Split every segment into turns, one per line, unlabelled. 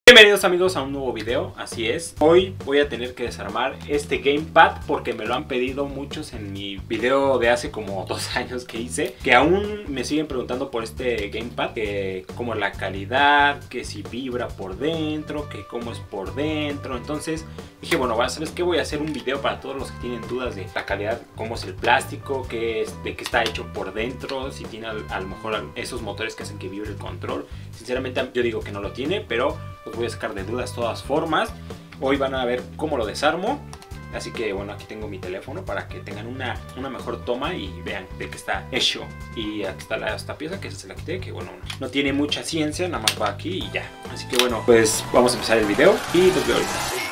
Bienvenidos amigos a un nuevo video, así es. Hoy voy a tener que desarmar este gamepad porque me lo han pedido muchos en mi video de hace como 2 años que hice, que aún me siguen preguntando por este gamepad, que cómo es la calidad, que si vibra por dentro, que cómo es por dentro. Entonces dije, bueno, ¿sabes qué? Voy a hacer un video para todos los que tienen dudas de la calidad, cómo es el plástico, de qué está hecho por dentro, si tiene a lo mejor esos motores que hacen que vibre el control. Sinceramente yo digo que no lo tiene, pero los voy a sacar de dudas de todas formas. Hoy van a ver cómo lo desarmo. Así que bueno, aquí tengo mi teléfono para que tengan una mejor toma y vean de qué está hecho. Y aquí está esta pieza que se la quité, que bueno, no tiene mucha ciencia, nada más va aquí y ya. Así que bueno, pues vamos a empezar el video y los veo ahorita.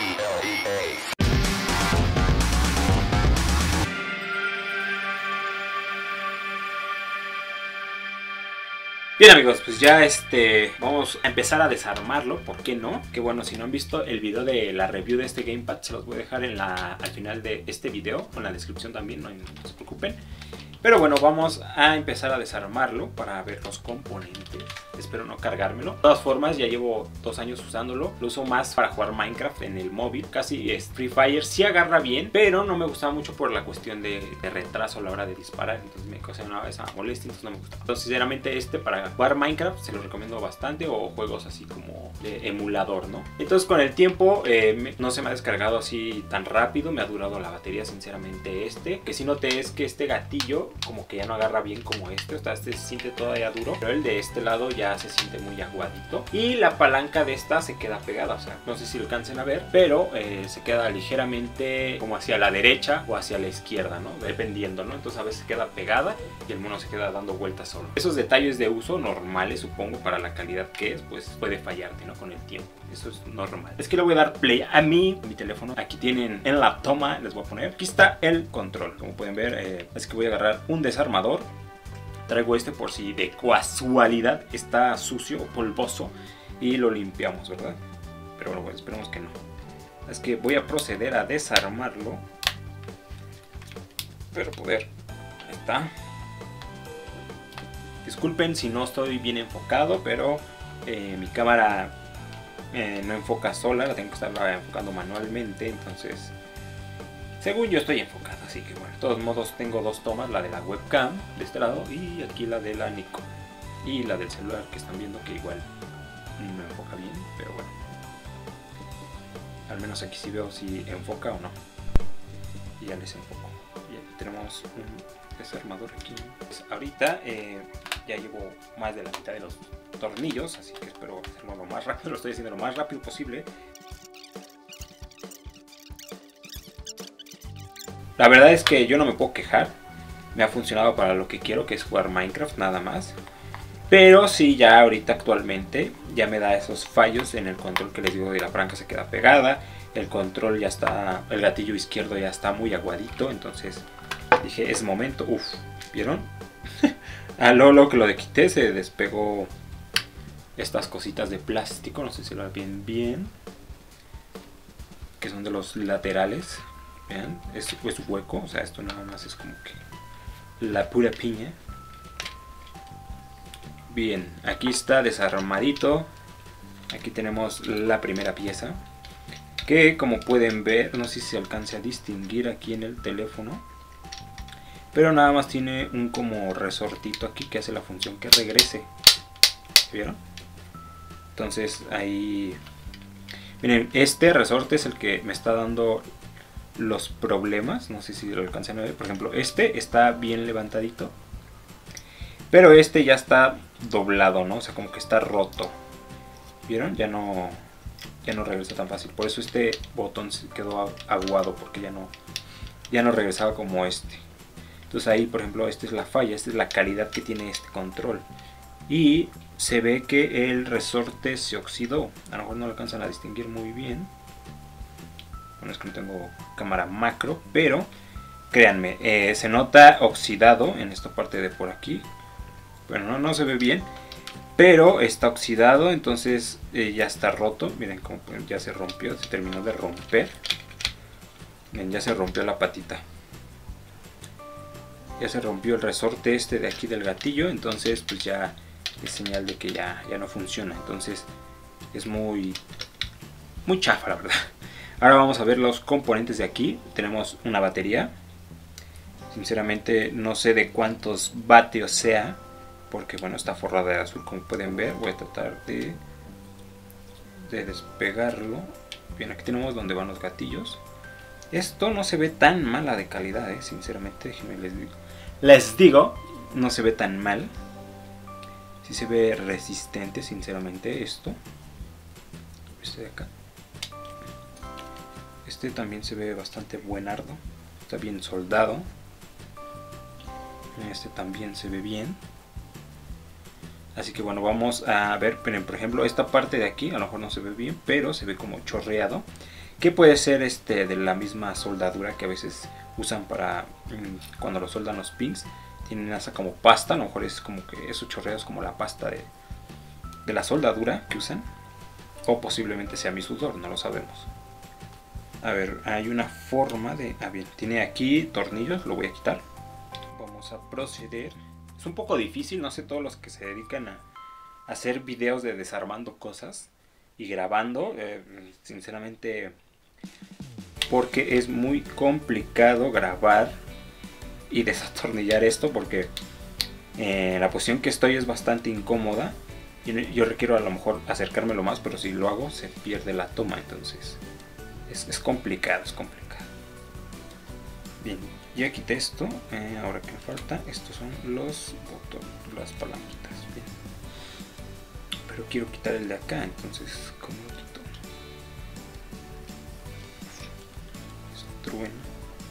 Bien amigos, pues ya vamos a empezar a desarmarlo, ¿por qué no? Que bueno, si no han visto el video de la review de este gamepad, se los voy a dejar al final de este video, en la descripción también, no se preocupen. Pero bueno, vamos a empezar a desarmarlo para ver los componentes. Espero no cargármelo. De todas formas, ya llevo 2 años usándolo. Lo uso más para jugar Minecraft en el móvil. Casi Free Fire sí agarra bien, pero no me gustaba mucho por la cuestión de retraso a la hora de disparar. Entonces me ocasionaba esa molestia, entonces no me gustaba. Entonces sinceramente para jugar Minecraft se lo recomiendo bastante, o juegos así como de emulador, ¿no? Entonces con el tiempo no se me ha descargado así tan rápido. Me ha durado la batería sinceramente que sí noté es que este gatillo como que ya no agarra bien como o sea, se siente todavía duro, pero el de este lado ya se siente muy aguadito. Y la palanca de esta se queda pegada, o sea, no sé si lo alcancen a ver, pero se queda ligeramente como hacia la derecha o hacia la izquierda, ¿no? Dependiendo, ¿no? Entonces a veces queda pegada y el mono se queda dando vueltas solo. Esos detalles de uso normales, supongo, para la calidad que es, pues puede fallarte, ¿no? Con el tiempo. Eso es normal. Es que le voy a dar play a mi teléfono. Aquí tienen en la toma, les voy a poner. Aquí está el control. Como pueden ver, es que voy a agarrar un desarmador. Traigo por si de casualidad está sucio o polvoso y lo limpiamos, ¿verdad? Pero bueno, esperemos que no. Es que voy a proceder a desarmarlo. Pero poder. Ahí está. Disculpen si no estoy bien enfocado, pero mi cámara no enfoca sola, la tengo que estar enfocando manualmente, entonces según yo estoy enfocado, así que bueno, de todos modos tengo 2 tomas, la de la webcam de este lado y aquí la de la Nikon y la del celular que están viendo que igual no enfoca bien, pero bueno, al menos aquí sí veo si enfoca o no. Y ya les enfoco. Y aquí tenemos un desarmador aquí. Pues ahorita ya llevo más de la mitad de los tornillos, así que espero hacerlo lo más rápido. Lo estoy haciendo lo más rápido posible. La verdad es que yo no me puedo quejar. Me ha funcionado para lo que quiero, que es jugar Minecraft nada más. Pero sí, ya ahorita actualmente ya me da esos fallos en el control que les digo, de la palanca se queda pegada. El control ya está, el gatillo izquierdo ya está muy aguadito. Entonces dije, es momento. Uf, ¿vieron? A lo que lo quité se despegó estas cositas de plástico. No sé si lo ven bien. Que son de los laterales. Vean, es hueco. O sea, esto nada más es como que la pura piña. Bien, aquí está desarmadito. Aquí tenemos la primera pieza, que como pueden ver, no sé si se alcance a distinguir aquí en el teléfono, pero nada más tiene un como resortito aquí que hace la función que regrese. ¿Vieron? Entonces ahí, miren, este resorte es el que me está dando los problemas. No sé si lo alcanzan a ver. Por ejemplo, está bien levantadito, pero ya está doblado, ¿no? O sea, como que está roto. ¿Vieron? Ya no regresa tan fácil. Por eso este botón se quedó aguado, porque ya no regresaba como Entonces ahí, por ejemplo, esta es la falla, esta es la calidad que tiene este control. Y se ve que el resorte se oxidó. A lo mejor no lo alcanzan a distinguir muy bien. Bueno, es que no tengo cámara macro, pero créanme, se nota oxidado en esta parte de por aquí. Bueno, no se ve bien, pero está oxidado, entonces ya está roto. Miren cómo ya se rompió, se terminó de romper. Miren, ya se rompió la patita. Ya se rompió el resorte de aquí del gatillo, entonces pues ya es señal de que ya no funciona. Entonces es muy muy chafa la verdad. Ahora vamos a ver los componentes de aquí. Tenemos una batería. Sinceramente no sé de cuántos vatios sea, porque bueno, está forrada de azul como pueden ver. Voy a tratar de despegarlo. Bien, aquí tenemos donde van los gatillos. Esto no se ve tan mala de calidad, sinceramente, déjenme les digo, no se ve tan mal. Sí se ve resistente, sinceramente, esto. Este de acá. Este también se ve bastante buenardo. Está bien soldado. Este también se ve bien. Así que bueno, vamos a ver, por ejemplo, esta parte de aquí, a lo mejor no se ve bien, pero se ve como chorreado. Que puede ser de la misma soldadura que a veces usan para cuando lo soldan los pins. Tienen esa como pasta, a lo mejor es como que eso chorreado es como la pasta de la soldadura que usan. O posiblemente sea mi sudor, no lo sabemos. A ver, hay una forma de... Ah, bien, tiene aquí tornillos, lo voy a quitar. Vamos a proceder. Es un poco difícil, no sé, todos los que se dedican a hacer videos de desarmando cosas y grabando, sinceramente, porque es muy complicado grabar y desatornillar esto, porque la posición que estoy es bastante incómoda y yo requiero a lo mejor acercármelo más, pero si lo hago se pierde la toma, entonces es complicado, es complicado. Bien, ya quité esto. Ahora que me falta, estos son los botones, las palanquitas. Bien. Pero quiero quitar el de acá, entonces ¿cómo lo quito? Trueno.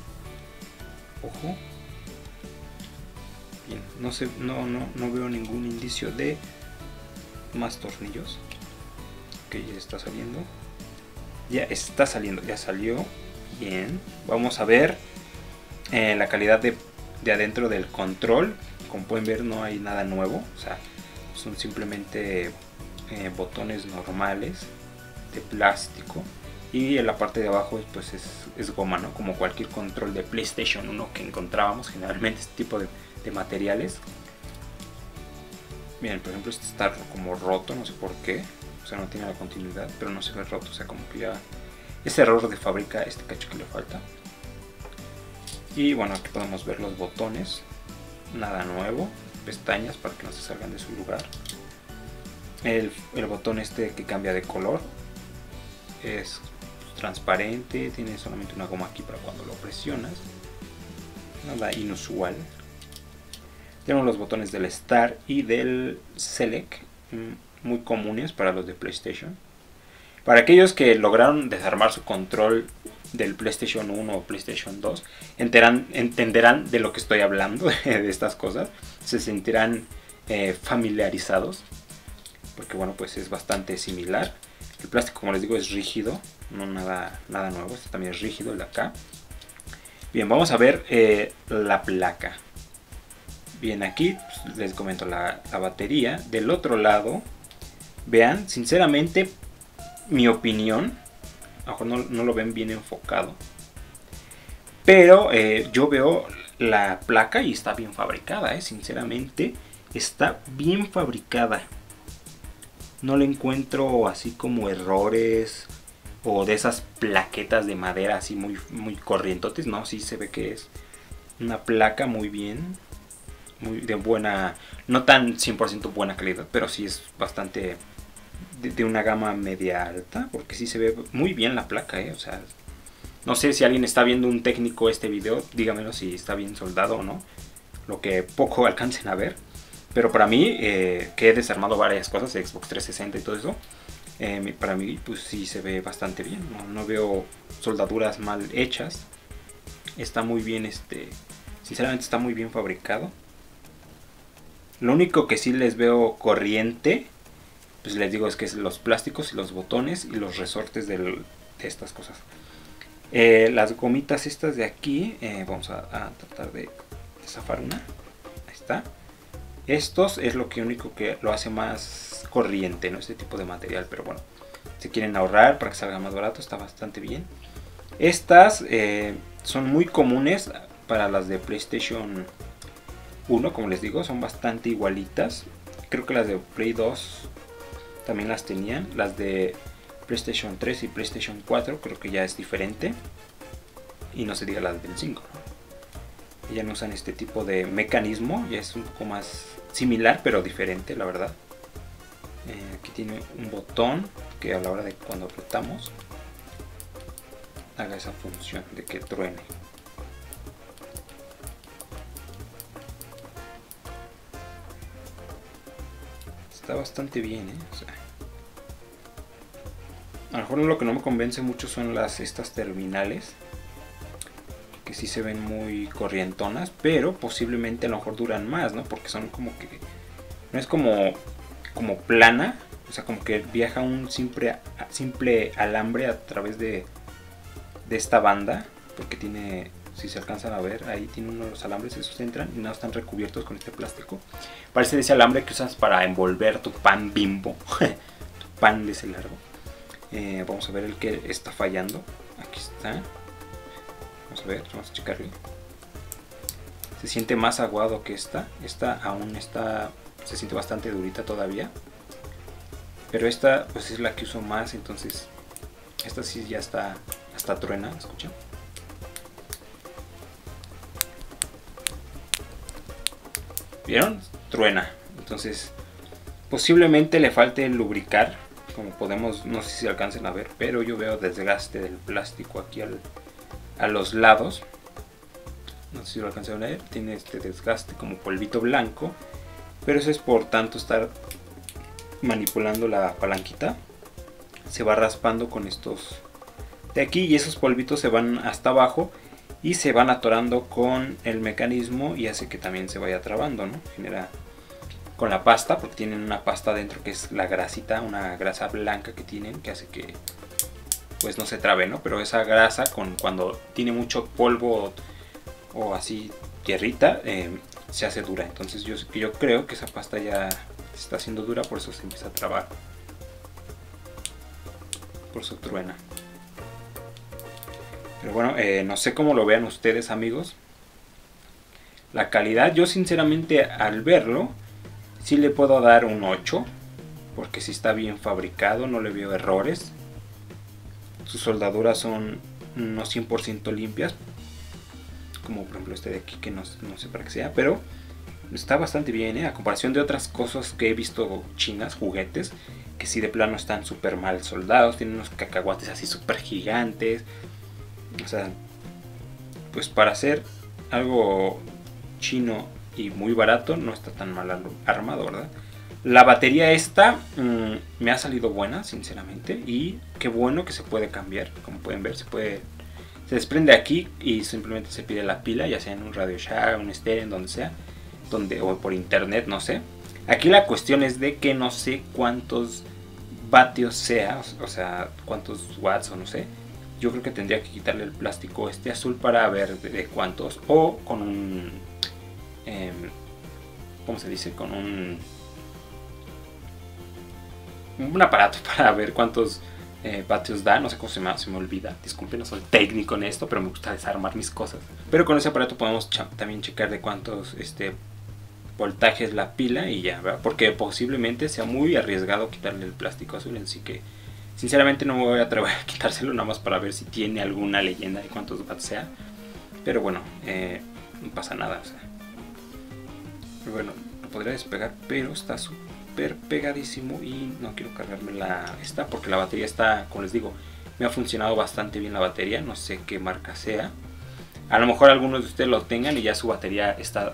Ojo. Bien, no sé, no veo ningún indicio de más tornillos. Ok, ya está saliendo. Ya está saliendo, ya salió. Bien, vamos a ver la calidad de adentro del control. Como pueden ver, no hay nada nuevo, o sea, son simplemente botones normales de plástico, y en la parte de abajo pues es goma, ¿no? Como cualquier control de PlayStation 1 que encontrábamos generalmente, este tipo de materiales. Bien, por ejemplo, este está como roto, no sé por qué, o sea, no tiene la continuidad, pero no se ve roto, o sea, como que ya es error de fábrica este cacho que le falta. Y bueno, aquí podemos ver los botones, nada nuevo, pestañas para que no se salgan de su lugar. El botón este que cambia de color es transparente, tiene solamente una goma aquí para cuando lo presionas, nada inusual. Tenemos los botones del Start y del Select, muy comunes para los de PlayStation. Para aquellos que lograron desarmar su control del PlayStation 1 o PlayStation 2, entenderán de lo que estoy hablando, de estas cosas. Se sentirán familiarizados, porque bueno, pues es bastante similar. El plástico, como les digo, es rígido, no nada nuevo. Este también es rígido, el de acá. Bien, vamos a ver la placa. Bien, aquí pues, les comento la batería. Del otro lado, vean, sinceramente, mi opinión, a lo mejor no lo ven bien enfocado, pero yo veo la placa y está bien fabricada, sinceramente está bien fabricada. No le encuentro así como errores o de esas plaquetas de madera así muy corrientotes. No, sí se ve que es una placa muy bien, muy de buena, no tan 100% buena calidad, pero sí es bastante de una gama media alta, porque sí se ve muy bien la placa, o sea, no sé si alguien está viendo, un técnico, este video, dígamelo si está bien soldado o no, lo que poco alcancen a ver. Pero para mí, que he desarmado varias cosas, Xbox 360 y todo eso, para mí pues sí se ve bastante bien, no veo soldaduras mal hechas, está muy bien, sinceramente está muy bien fabricado. Lo único que sí les veo corriente, pues les digo, es que es los plásticos y los botones y los resortes de estas cosas. Las gomitas estas de aquí, vamos a tratar de zafar una. Ahí está. Estos es lo único que lo hace más corriente, ¿no? Este tipo de material, pero bueno, si quieren ahorrar para que salga más barato, está bastante bien. Estas son muy comunes para las de PlayStation 1, como les digo, son bastante igualitas. Creo que las de Play 2 también las tenían. Las de PlayStation 3 y PlayStation 4 creo que ya es diferente. Y no se diga la del 5, ¿no? Ya no usan este tipo de mecanismo, ya es un poco más similar pero diferente, la verdad. Aquí tiene un botón que a la hora de cuando apretamos haga esa función de que truene. Está bastante bien, o sea, a lo mejor lo que no me convence mucho son estas terminales, que sí se ven muy corrientonas, pero posiblemente a lo mejor duran más, ¿no? Porque son como que no es como plana, o sea, como que viaja un simple alambre a través de esta banda, porque tiene, si se alcanzan a ver, ahí tiene uno de los alambres, esos entran y no están recubiertos con este plástico. Parece de ese alambre que usas para envolver tu pan Bimbo, tu pan de ese largo. Vamos a ver el que está fallando. Aquí está. Vamos a ver, vamos a checarlo. Se siente más aguado que esta. Esta aún está, se siente bastante durita todavía. Pero esta pues es la que uso más, entonces esta sí ya está, hasta truena, ¿escuchan? ¿Vieron? Truena. Entonces posiblemente le falte lubricar, como podemos, no sé si alcancen a ver, pero yo veo desgaste del plástico aquí a los lados. No sé si lo alcancen a ver, tiene este desgaste como polvito blanco, pero eso es por tanto estar manipulando la palanquita. Se va raspando con estos de aquí y esos polvitos se van hasta abajo y se van atorando con el mecanismo y hace que también se vaya trabando, ¿no? Genera con la pasta, porque tienen una pasta dentro que es la grasita, una grasa blanca que tienen, que hace que pues no se trabe, ¿no? Pero esa grasa cuando tiene mucho polvo o así tierrita, se hace dura. Entonces yo creo que esa pasta ya se está haciendo dura, por eso se empieza a trabar, por eso truena. Pero bueno, no sé cómo lo vean ustedes, amigos. La calidad, yo sinceramente al verlo sí le puedo dar un 8, porque sí está bien fabricado, no le veo errores. Sus soldaduras son no 100% limpias, como por ejemplo este de aquí, que no sé para qué sea, pero está bastante bien, a comparación de otras cosas que he visto chinas, juguetes, que sí de plano están súper mal soldados, tienen unos cacahuates así súper gigantes. O sea, pues para hacer algo chino y muy barato no está tan mal armado, ¿verdad? La batería esta me ha salido buena, sinceramente, y qué bueno que se puede cambiar. Como pueden ver, se desprende aquí y simplemente se pide la pila, ya sea en un Radio Shack, un estéreo, en donde sea, o por internet, no sé. Aquí la cuestión es de que no sé cuántos vatios sea, o sea, cuántos watts o no sé. Yo creo que tendría que quitarle el plástico este azul para ver de cuántos, o con un ¿cómo se dice? Con un aparato para ver cuántos vatios da. No sé cómo se me olvida, disculpen, no soy técnico en esto, pero me gusta desarmar mis cosas. Pero con ese aparato podemos también checar de cuántos voltajes la pila y ya, ¿verdad? Porque posiblemente sea muy arriesgado quitarle el plástico azul, así que sinceramente no me voy a atrever a quitárselo, nada más para ver si tiene alguna leyenda de cuántos watts sea. Pero bueno, no pasa nada, o sea. Pero bueno, lo podría despegar, pero está súper pegadísimo y no quiero cargarme esta porque la batería está, como les digo, me ha funcionado bastante bien la batería. No sé qué marca sea. A lo mejor algunos de ustedes lo tengan y ya su batería está.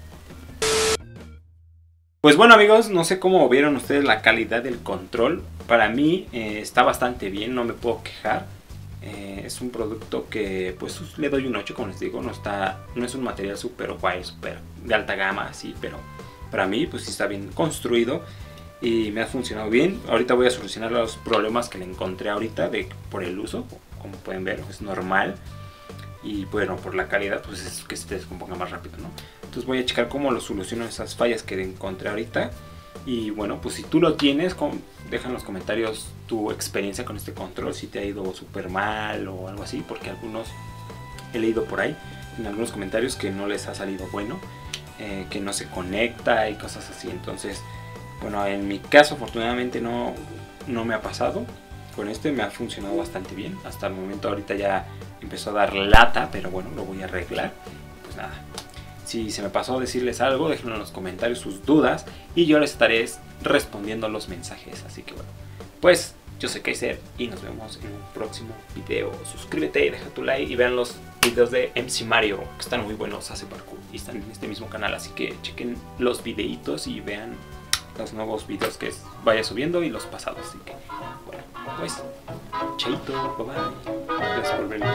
Pues bueno, amigos, no sé cómo vieron ustedes la calidad del control. Para mí está bastante bien, no me puedo quejar. Es un producto que pues le doy un 8, como les digo. No es un material súper guay, súper de alta gama así, pero para mí pues sí está bien construido y me ha funcionado bien. Ahorita voy a solucionar los problemas que le encontré ahorita por el uso. Como pueden ver, es normal. Y bueno, por la calidad pues es que se descomponga más rápido, ¿no? Entonces voy a checar cómo lo soluciono esas fallas que encontré ahorita. Y bueno, pues si tú lo tienes, deja en los comentarios tu experiencia con este control, si te ha ido súper mal o algo así, porque algunos he leído por ahí en algunos comentarios que no les ha salido bueno, que no se conecta y cosas así. Entonces, bueno, en mi caso afortunadamente no me ha pasado. con este me ha funcionado bastante bien. Hasta el momento ahorita ya empezó a dar lata, pero bueno, lo voy a arreglar. Pues nada, si se me pasó a decirles algo, déjenlo en los comentarios sus dudas y yo les estaré respondiendo los mensajes. Así que bueno, pues yo soy Kaiser y nos vemos en un próximo video. Suscríbete y deja tu like y vean los videos de MC Mario, que están muy buenos, hace parkour y están en este mismo canal. Así que chequen los videitos y vean los nuevos videos que vaya subiendo y los pasados. Así que bueno, pues chaito, bye bye. Gracias por ver el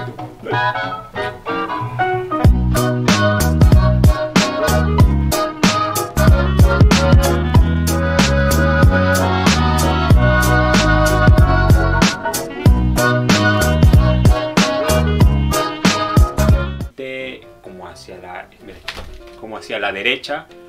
video. Como hacia la derecha